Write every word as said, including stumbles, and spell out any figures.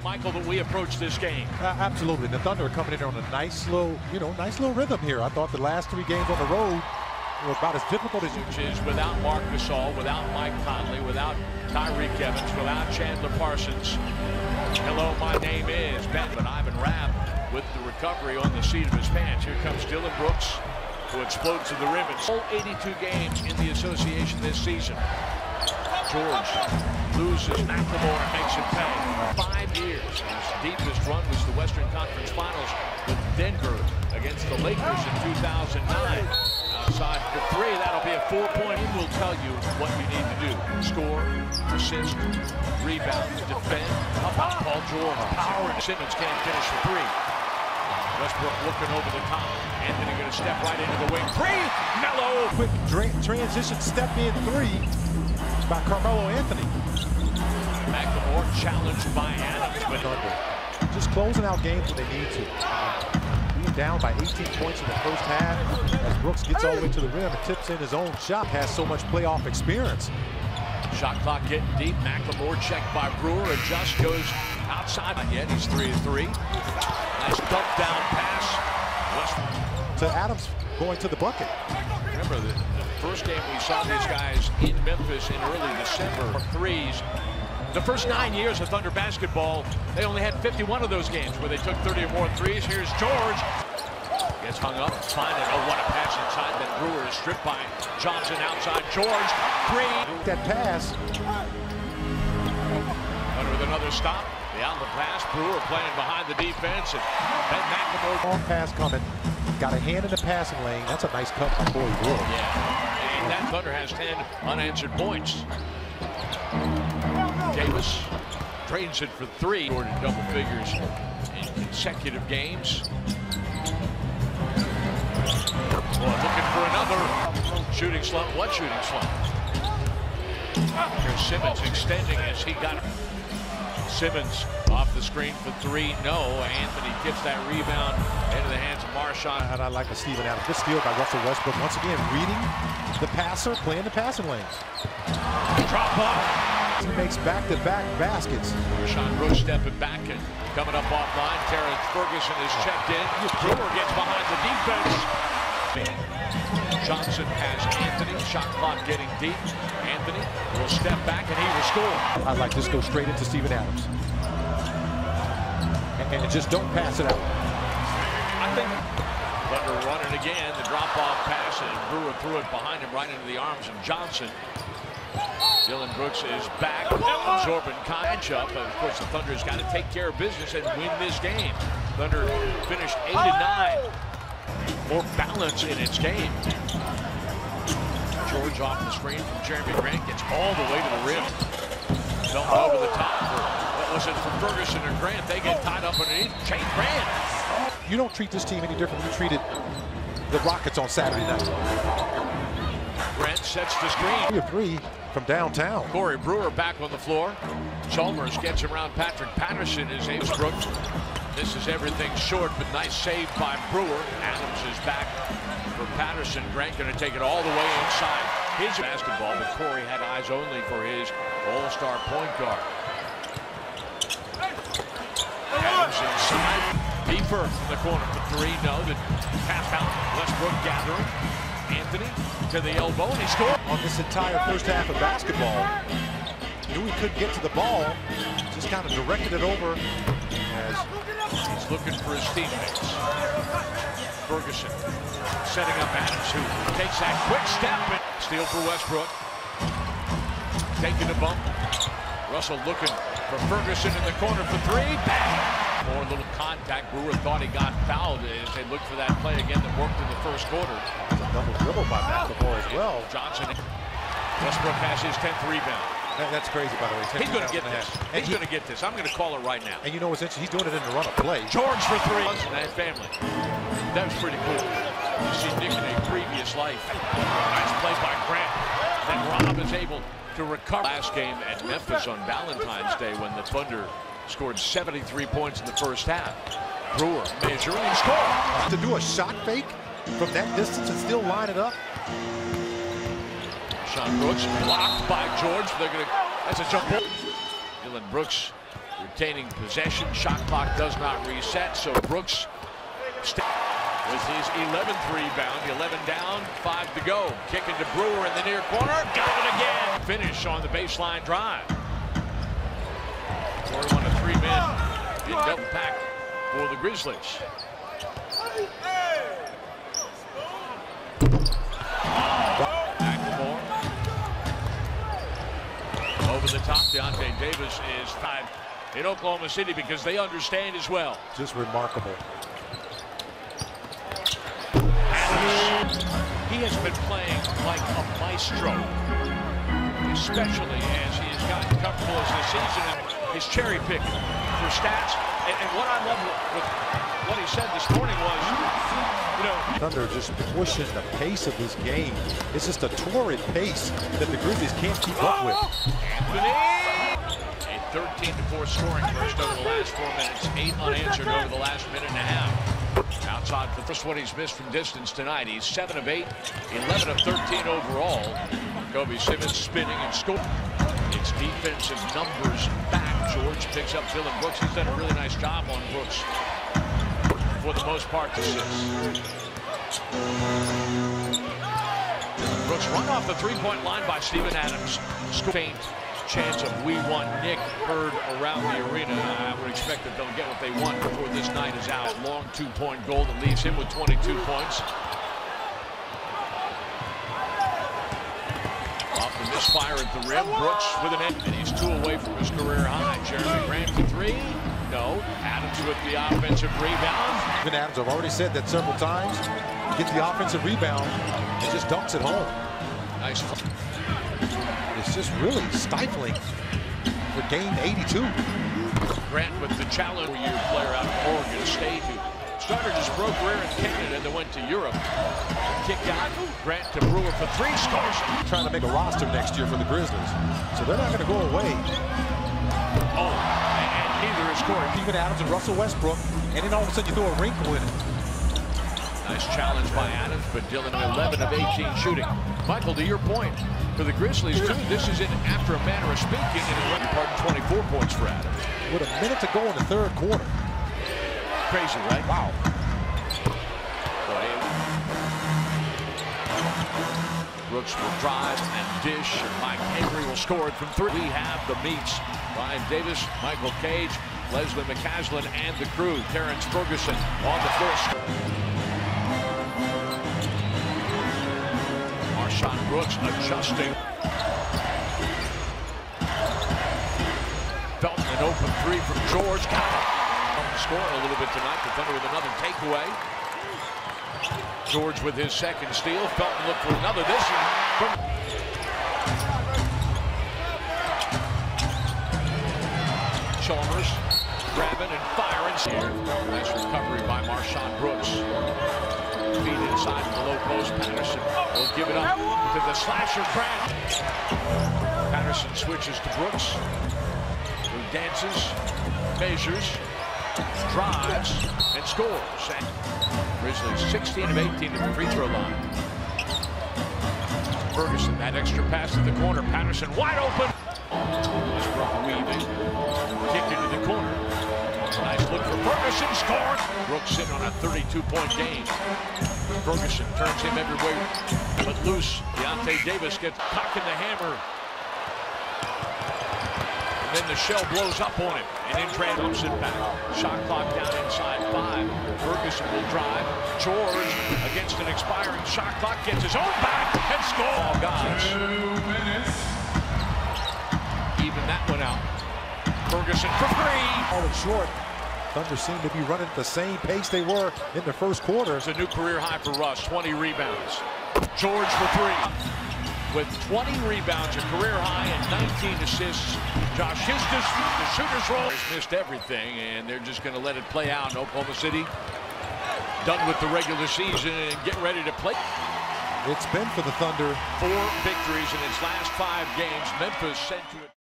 Michael, that we approach this game? Uh, absolutely. The Thunder are coming in on a nice little, you know, nice little rhythm here. I thought the last three games on the road were about as difficult as you. Which is without Marc Gasol, without Mike Conley, without Tyreke Evans, without Chandler Parsons. Hello, my name is Ben, but Ivan Rabb with the recovery on the seat of his pants. Here comes Dillon Brooks, who explodes to the rim. It's all eighty-two games in the association this season. George loses McLemore and makes it pay. Five years. His deepest run was the Western Conference Finals with Denver against the Lakers in two thousand nine. Outside for three, that'll be a four-point. He will tell you what you need to do. Score, assist, rebound, defend. How about Paul George? Power, and Simmons can't finish for three. Westbrook looking over the top. Anthony going to step right into the wing. Three, Melo. Quick transition step in three by Carmelo Anthony. McLemore challenged by Adams, but Thunder just closing out games when they need to. Being down by eighteen points in the first half, as Brooks gets all the way to the rim and tips in his own shot, has so much playoff experience. Shot clock getting deep. McLemore checked by Brewer. Adjust, goes outside. Not yet. He's three to three. Nice dump down pass. Westbrook. To Adams going to the bucket. Remember the, the first game we saw these guys in Memphis in early December. Threes. The first nine years of Thunder basketball, they only had fifty-one of those games where they took thirty or more threes. Here's George. Gets hung up. Fine. And oh, what a pass inside. Then Brewer is stripped by Johnson outside. George. Three. That pass. Thunder with another stop. The outlet pass. Brewer playing behind the defense. And Ben McLemore. Long pass coming. Got a hand in the passing lane. That's a nice cut by Corey Brewer. Yeah. And that Thunder has ten unanswered points. Davis drains it for three. Scored in double figures in consecutive games. Well, looking for another shooting slump. What shooting slump? Here's Simmons extending as he got it. Simmons off the screen for three. No. Anthony gets that rebound into the hands of Marshawn. And I like the Steven Adams. Good steal by Russell Westbrook. Once again, reading the passer, playing the passing lanes. Drop off. He makes back-to-back baskets. Sean Brooks stepping back and coming up offline. Terrence Ferguson is checked in. Brewer gets behind the defense. Johnson has Anthony. Shot clock getting deep. Anthony will step back and he will score. I like this. Go straight into Steven Adams. And, and just don't pass it out. I think Thunder running again. The drop-off pass and Brewer threw it behind him right into the arms of Johnson. Dillon Brooks is back, absorbing catch-up. Of course, the Thunder's got to take care of business and win this game. Thunder finished eight and nine. More balance in its game. George off the screen from Jeremy Grant gets all the way to the rim. Dumped over the top for, what was it, for Ferguson or Grant? They get tied up underneath. Chase Grant. You don't treat this team any different than you treated the Rockets on Saturday night. Grant sets the screen. Three of three from downtown. Corey Brewer back on the floor. Chalmers gets around Patrick Patterson as Westbrook. This is everything short, but nice save by Brewer. Adams is back for Patterson. Grant going to take it all the way inside his basketball, but Corey had eyes only for his all-star point guard. Adams inside. Deeper from the corner for three. No, the half out. Westbrook gathering. Anthony to the elbow, and he scored. On this entire first half of basketball, knew he couldn't get to the ball, just kind of directed it over as he's looking for his teammates. Ferguson setting up Adams, who takes that quick step and steal for Westbrook. Taking a bump. Russell looking for Ferguson in the corner for three. Bang! More little contact. Brewer thought he got fouled as they looked for that play again that worked in the first quarter. It's a double dribble by McLemore as well. Johnson. Westbrook has his tenth rebound. That, that's crazy, by the way. He's going to get this. He's going to get this. I'm going to call it right now. And you know what's interesting? He's doing it in the run of play. George for three. That family. That was pretty cool. You see Nick in a previous life. Nice play by Grant. Then Rob is able to recover. Last game at Memphis on Valentine's Day when the Thunder scored seventy-three points in the first half. Brewer measuring and score. To do a shot fake from that distance and still line it up. Sean Brooks blocked by George. They're gonna. That's a jump ball. Dillon Brooks retaining possession. Shot clock does not reset, so Brooks with his eleventh rebound. eleven down, five to go. Kicking to Brewer in the near corner. Got it again. Finish on the baseline drive. forty-one to three men in double pack for the Grizzlies. McLemore. Over the top, Deontay Davis is tied in Oklahoma City because they understand as well. Just remarkable. He has been playing like a maestro, especially as he has gotten comfortable as the season and his cherry picking for stats. And, and what I love with what he said this morning was, you know, Thunder just pushing the pace of this game. It's just a torrid pace that the Grizzlies can't keep up with. Anthony, a thirteen to four scoring burst over the last four minutes, eight unanswered over the last minute and a half. Outside for the first one he's missed from distance tonight. He's seven of eight, eleven of thirteen overall. Kobe Simmons spinning and scoring. It's defensive numbers back. George picks up Dillon Brooks. He's done a really nice job on Brooks for the most part this season. Brooks run off the three-point line by Steven Adams. Faint chance of we won. Nick heard around the arena. I would expect that they'll get what they want before this night is out. Long two-point goal that leaves him with twenty-two points. Off the misfire at the rim. Brooks with an end, and he's two away from his career high. Jeremy Grant for three. No. Adams with the offensive rebound. Steven Adams, I've already said that several times. Gets the offensive rebound and just dunks it home. Nice. It's just really stifling for game eighty-two. Grant with the challenge year player out of Oregon State who started his pro career in Canada and then went to Europe. Kicked out. Grant to Brewer for three, scores. Trying to make a roster next year for the Grizzlies. So they're not going to go away. Oh, and, and neither is Corey. Steven Adams and Russell Westbrook, and then all of a sudden you throw a wrinkle in it. Nice challenge by Adams, but Dillon eleven of eighteen shooting. Michael, to your point, for the Grizzlies too, this is in after a manner of speaking, and a run part twenty-four points for Adams. With a minute to go in the third quarter. Crazy, right? Wow. Brooks will drive and dish, and Mike Henry will score it from three. We have the meets. Ryan Davis, Michael Cage, Leslie McCaslin, and the crew. Terrence Ferguson on the floor. Marshawn Brooks adjusting. Felton an open three from George. Got it. Scoring a little bit tonight. The Thunder with another takeaway. George with his second steal. Felton looked for another. This one from Chalmers. Grabbing and firing. Here. Nice recovery by Marshawn Brooks. Feed inside the low post. Patterson will give it up to the slasher Grant. Patterson switches to Brooks, who dances, measures, drives, and scores. And Grizzlies sixteen of eighteen at the free throw line. Ferguson, that extra pass to the corner. Patterson wide open. Westbrook weaving. Kicked into the corner. Nice look for Ferguson. Scored. Brooks in on a thirty-two point game. Ferguson turns him every way but loose. Deontay Davis gets cocking the hammer. And then the shell blows up on him. And in trade bumps it back. Shot clock down inside five. Ferguson will drive. George against an expiring shot clock gets his own back and scores. All guys. Even that one out. Ferguson for three. All it short. Thunder seem to be running at the same pace they were in the first quarter. It's a new career high for Russ, twenty rebounds. George for three. With twenty rebounds, a career high, and nineteen assists. Josh Histus, the shooter's roll, has missed everything, and they're just going to let it play out in Oklahoma City. Done with the regular season and get ready to play. It's been for the Thunder. Four victories in its last five games. Memphis sent to it.